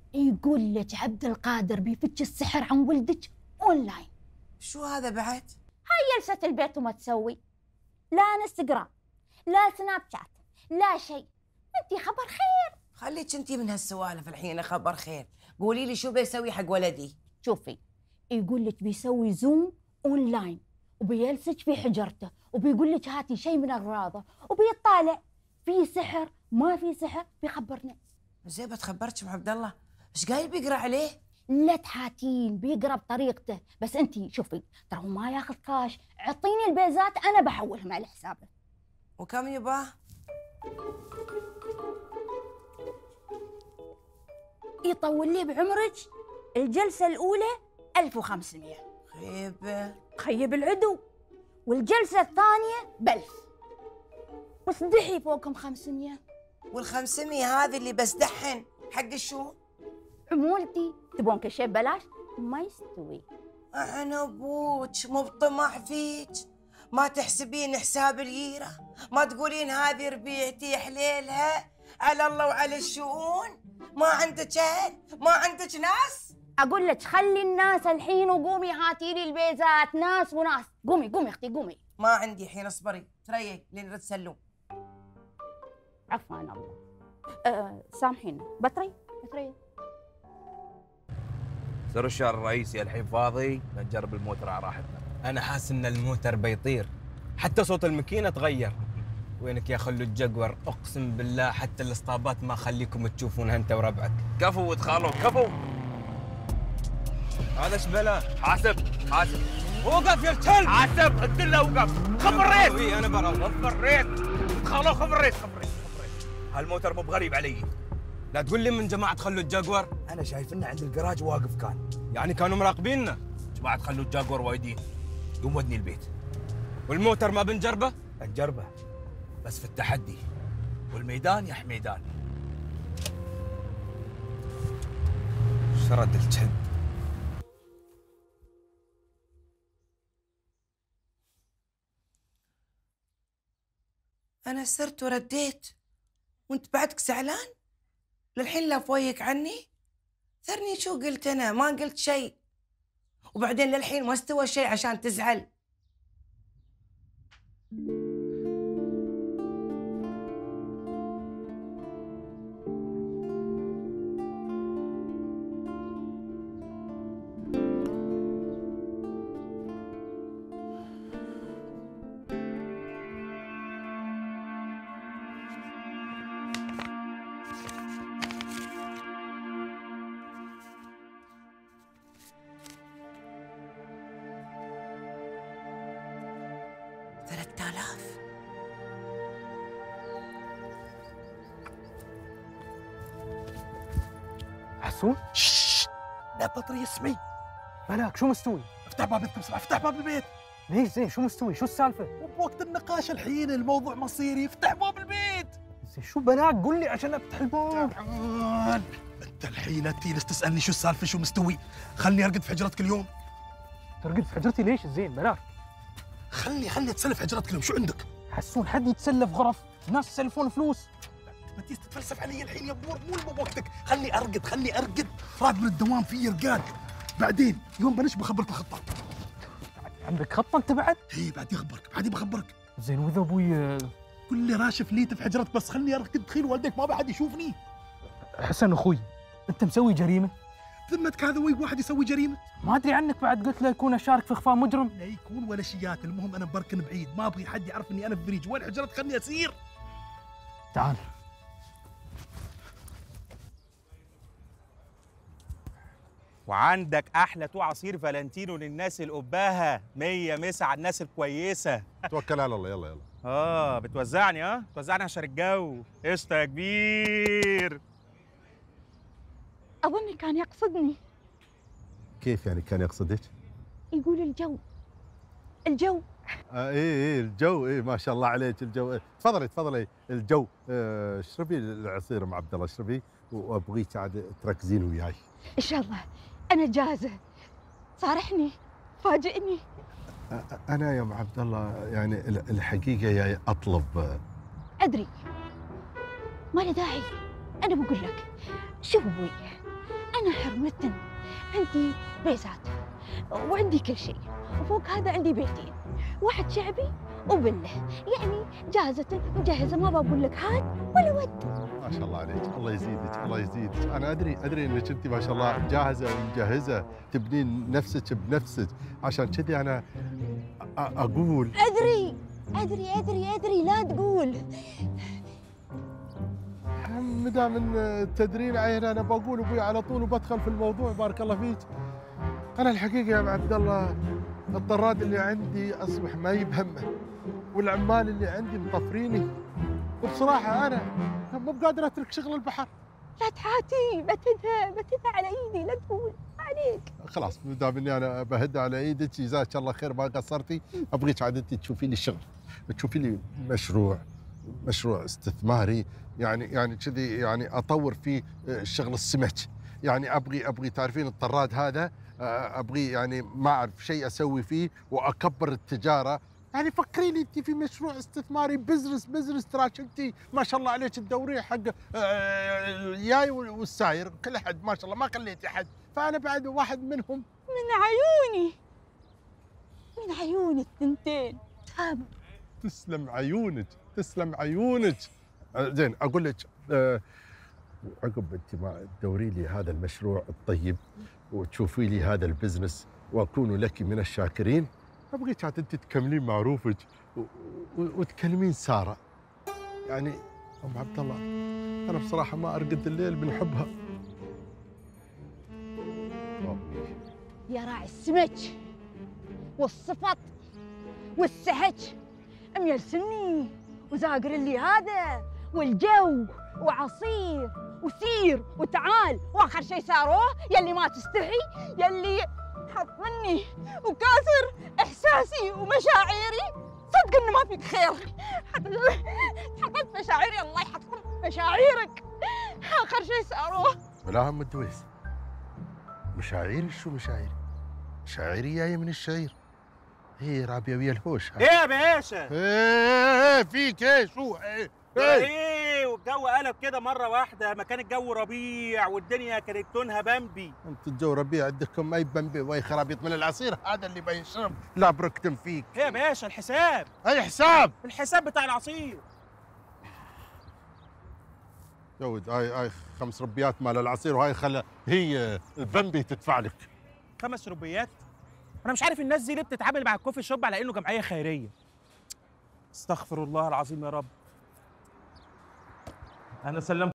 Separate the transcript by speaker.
Speaker 1: يقول لك عبد القادر بيفك السحر عن ولدك اونلاين.
Speaker 2: شو هذا بعد؟
Speaker 1: هاي جلسة البيت وما تسوي، لا انستغرام لا سناب شات لا شيء. انتي خبر خير.
Speaker 2: خليك انتي من هالسوالف الحين. خبر خير، قولي لي شو بيسوي حق ولدي؟
Speaker 1: شوفي، يقول لك بيسوي زوم اونلاين وبيلسج في حجرته وبيقول لك هاتي شيء من اغراضه وبيطالع في سحر ما في سحر بيخبرنا.
Speaker 2: زين بتخبرك ام عبد الله، ايش قايل بيقرا عليه؟
Speaker 1: لا تحاتين، بيقرا بطريقته، بس انتي شوفي ترى هو ما ياخذ كاش، اعطيني البيزات انا بحولهم على حسابه.
Speaker 2: وكم يباه؟
Speaker 1: يطول لي بعمرك. الجلسة الأولى 1500.
Speaker 2: خيبة
Speaker 1: خيب العدو. والجلسة الثانية ب1000. وسدحي فوقهم 500.
Speaker 2: وال500 هذه اللي بس دحن حق شو؟
Speaker 1: عمولتي. تبون كل شيء ببلاش؟ ما يستوي.
Speaker 2: انا ابوك مو بطمع فيك، ما تحسبين حساب الجيرة، ما تقولين هذه ربيعتي حليلها على الله وعلى الشؤون. ما عندك اهل، ما عندك ناس.
Speaker 1: اقول لك خلي الناس الحين وقومي هاتي لي البيزات، ناس وناس. قومي قومي اختي قومي.
Speaker 2: ما عندي حين، اصبري تريي لين نرد سلوم.
Speaker 1: عفوا الله. سامحينا. بتري.
Speaker 3: سر الشارع الرئيسي الحين فاضي، نجرب الموتر على راحتنا.
Speaker 4: انا حاسس ان الموتر بيطير، حتى صوت الماكينه تغير. وينك يا خلو الجقور، اقسم بالله حتى الاسطابات ما خليكم تشوفونها انت وربعك.
Speaker 3: كفو ادخلوا كفو.
Speaker 4: هذا ايش بلا؟
Speaker 3: حاسب.
Speaker 4: وقف يا الكلب.
Speaker 3: حاسب قلت له وقف. خف الريت.
Speaker 4: انا برا.
Speaker 3: خف الريت. ادخلوا خف الريت. هالموتر مو بغريب علي.
Speaker 4: لا تقول لي من جماعه خلو الجقور.
Speaker 3: انا شايف انه عند الجراج واقف كان.
Speaker 4: يعني كانوا مراقبيننا.
Speaker 3: جماعة خلوا الجاكور وايدين. يوم ودني البيت.
Speaker 4: والموتر ما بنجربه؟
Speaker 3: بنجربه بس في التحدي، والميدان يا حميدان.
Speaker 4: شرد الكلب.
Speaker 2: انا سرت ورديت وانت بعدك زعلان؟ للحين لا فويك عني؟ ثرني شو قلت؟ انا ما قلت شيء، وبعدين للحين ما استوى شيء عشان تزعل.
Speaker 5: حسون؟
Speaker 6: لا بطري اسمي.
Speaker 5: مالك شو مستوي؟
Speaker 6: افتح باب البيت بسرعة، افتح باب البيت.
Speaker 5: ليش زين شو مستوي؟ شو السالفة؟
Speaker 6: وبوقت النقاش الحين الموضوع مصيري، افتح باب البيت.
Speaker 5: زين شو بلاك؟ قول لي عشان افتح الباب.
Speaker 6: انت الحين تجلس تسألني شو السالفة شو مستوي؟ خلني ارقد في حجرتك اليوم.
Speaker 5: ترقد في حجرتي ليش زين بلاك؟
Speaker 6: خلني اتسلف في حجرتك اليوم، شو عندك؟
Speaker 5: حسون حد يتسلف غرف؟ الناس يسلفون فلوس.
Speaker 6: ما تيجي تتفلسف علي الحين يا بور، مو بوقتك. خلني ارقد. راد من الدوام في رقاد. بعدين يوم بلش بخبرك الخطة.
Speaker 5: عندك خطة انت بعد؟
Speaker 6: اي بعدي بخبرك.
Speaker 5: زين واذا ابوي
Speaker 6: قل لي راشف ليت في حجرتك، بس خلني ارقد. تخيل والديك ما بعد يشوفني.
Speaker 5: حسن اخوي انت مسوي جريمة؟
Speaker 6: ذمتك هذا وي واحد يسوي جريمة؟
Speaker 5: ما ادري عنك بعد، قلت له يكون اشارك في اخفاء مجرم.
Speaker 6: لا يكون ولا شيات، المهم انا بركن بعيد، ما ابغي حد يعرف اني انا في بريج. وين حجرتك؟ خلني اسير.
Speaker 5: تعال.
Speaker 7: وعندك احلى تو عصير فالنتينو للناس القباهه، 100 مسا على الناس الكويسه.
Speaker 8: توكل على الله. يلا.
Speaker 7: بتوزعني بتوزعني عشان الجو. قشطه يا كبير.
Speaker 1: اظن كان يقصدني.
Speaker 8: كيف يعني كان يقصدك؟
Speaker 1: يقول الجو.
Speaker 8: ايه الجو. ايه ما شاء الله عليك الجو. إيه. تفضلي الجو. اشربي العصير ام عبد الله، اشربي، وابغيك عاد تركزين وياي.
Speaker 1: ان شاء الله انا جاهزه. صارحني، فاجئني.
Speaker 8: انا يا ام عبد الله يعني الحقيقه جاي اطلب.
Speaker 1: ادري ما له داعي، انا بقول لك. شوف ابوي، المتن عندي بيزات وعندي كل شيء، وفوق هذا عندي بيتين، واحد شعبي وبله، يعني جاهزة مجهزة، ما بقول لك هات ولا ود.
Speaker 8: ما شاء الله عليك، الله يزيدك الله يزيدك. انا ادري انك انت ما شاء الله جاهزه ومجهزه، تبنين نفسك بنفسك، عشان كذي انا اقول.
Speaker 1: ادري لا تقول.
Speaker 8: مدام ان تدرين عين انا بقول ابوي على طول وبدخل في الموضوع. بارك الله فيك. انا الحقيقه يا ابو عبد الله الطراد اللي عندي اصبح ما يبهمه، والعمال اللي عندي مطفريني، وبصراحه انا مو بقادر اترك شغل البحر.
Speaker 1: لا تحاتي، بتذا على ايدي، لا تقول عليك.
Speaker 8: خلاص مدام اني انا بهد على ايدك، جزاك الله خير ما قصرتي. ابغيك عاد انت تشوفي لي شغل، تشوفي لي مشروع استثماري، يعني كذي، يعني اطور فيه شغل السمك. يعني ابغي تعرفين الطراد هذا، ابغي يعني ما اعرف شيء اسوي فيه واكبر التجاره. يعني فكري لي انت في مشروع استثماري، بزنس تراك انت ما شاء الله عليك تدورين حق الجاي والساير، كل احد ما شاء الله ما خليتي احد، فانا بعد واحد منهم.
Speaker 1: من عيوني الثنتين. تمام.
Speaker 8: تسلم عيونك. زين اقول لك، عقب انت ما تدوري لي هذا المشروع الطيب وتشوفي لي هذا البزنس واكون لك من الشاكرين، ابغيك عاد انت تكملين معروفك وتكلمين ساره. يعني ام عبد الله انا بصراحه ما ارقد الليل من حبها.
Speaker 1: يا راعي السمك والصفط والسهج، ميلسني وزاقر اللي هذا والجو وعصير وسير وتعال، واخر شيء ساروه يلي ما تستحي، يلي حط مني وكاسر احساسي ومشاعري. صدق انه ما فيك خير، حطت مشاعري، الله يحطم مشاعرك. اخر شيء ساروه.
Speaker 8: لا ام الدويس، مشاعيري شو مشاعيري؟ مشاعيري جايه من الشعير، هي رابيه ويا الهوش.
Speaker 7: ايه يا باشا؟
Speaker 8: ايه فيك ايه شو
Speaker 7: ايه والجو قلب كده مره واحده، ما كان الجو ربيع والدنيا كانت لونها بمبي.
Speaker 8: انت الجو ربيع عندكم ما يبمبي وي خرابيط من العصير هذا اللي بيشرب. لا بركتم فيك.
Speaker 7: ايه يا باشا الحساب؟
Speaker 8: اي حساب؟
Speaker 7: الحساب بتاع العصير.
Speaker 8: جود هاي 5 ربيات مال العصير، وهاي هي البمبي تدفع لك
Speaker 7: 5 ربيات. انا مش عارف الناس دي ليه بتتعامل مع الكوفي شوب على انه جمعيه خيريه. استغفر الله العظيم يا رب. انا سلمت